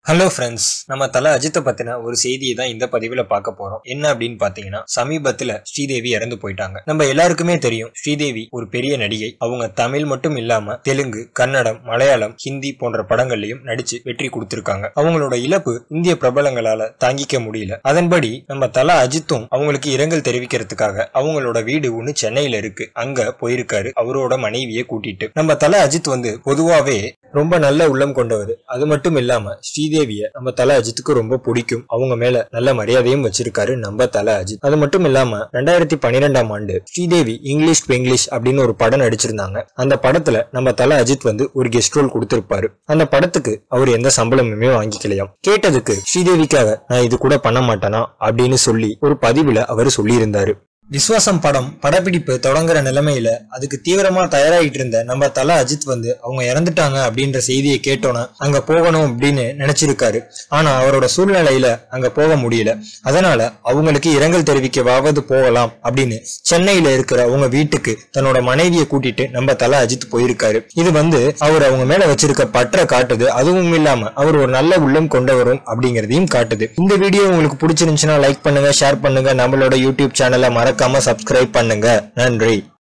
Hello friends, நம்ம தல அஜித்தை பத்தின ஒரு செய்தியை தான் இந்த பதிவுல பார்க்க போறோம். என்ன அப்படின்னு பாத்தீங்கன்னா, சமீபத்துல ஸ்ரீதேவி இறந்து போயிட்டாங்க. நம்ம எல்லாருக்குமே தெரியும், ஸ்ரீதேவி ஒரு பெரிய நடிகை. அவங்க தமிழ் மட்டும் இல்லாம தெலுங்கு, கன்னடம், மலையாளம், ஹிந்தி போன்ற படங்கள்லயும் நடிச்சு வெற்றி கொடுத்திருக்காங்க. அவங்களோட இழப்பு இந்திய பிரபலங்களால தாங்கிக்க முடியல. அதன்படி நம்ம தல அஜித்தும் அவங்களுக்கு இரங்கல் தெரிவிக்கிறதுக்காக அவங்களோட வீடு ஒண்ணு சென்னையில இருக்கு, அங்க போயிருக்காரு அவரோட மனைவியை கூட்டிட்டு. நம்ம தல அஜித் பொதுவாவே ரொம்ப நல்ல உள்ளம் கொண்டவர். அது மட்டும் இல்லாம ஸ்ரீதேவிய நம்ம தல அஜித்துக்கு ரொம்ப பிடிக்கும். அவங்க மேல நல்ல மரியாதையும் வச்சிருக்காரு நம்ம தல அஜித். அது மட்டும் இல்லாம 2012ஆம் ஆண்டு ஸ்ரீதேவி இங்கிலீஷ் பெங்கிலீஷ் அப்படின்னு ஒரு படம் நடிச்சிருந்தாங்க. அந்த படத்துல நம்ம தல அஜித் ஒரு கெஸ்ட் ரோல் கொடுத்திருப்பாரு. அந்த படத்துக்கு அவர் எந்த சம்பளமுமே வாங்கிக்கலையாம். கேட்டதுக்கு ஸ்ரீதேவிக்காக நான் இது கூட பண்ண மாட்டேனா அப்படின்னு சொல்லி ஒரு பதிவுல அவர் சொல்லி இருந்தாரு. விஸ்வாசம் படம் படப்பிடிப்பு தொடங்குற நிலைமையில அதுக்கு தீவிரமா தயாராகிட்டு இருந்த நம்ம தல அஜித் அவங்க இறந்துட்டாங்க அப்படின்ற செய்தியை கேட்டோன்னா அங்க போகணும் அப்படின்னு நினைச்சிருக்காரு. ஆனா அவரோட சூழ்நிலையில அங்க போக முடியல. அதனால அவங்களுக்கு இரங்கல் தெரிவிக்கவாவது போகலாம் அப்படின்னு சென்னையில இருக்கிற அவங்க வீட்டுக்கு தன்னோட மனைவியை கூட்டிட்டு நம்ம தல அஜித் போயிருக்காரு. இது அவர் அவங்க மேல வச்சிருக்க பற்ற காட்டுது. அதுவும் இல்லாம அவர் ஒரு நல்ல உள்ளம் கொண்டவரும் அப்படிங்கறதையும் காட்டுது. இந்த வீடியோ உங்களுக்கு பிடிச்சிருந்துச்சுன்னா லைக் பண்ணுங்க, ஷேர் பண்ணுங்க. நம்மளோட யூடியூப் சேனலை மறக்காம சப்ஸ்கிரைப் பண்ணுங்க. நன்றி.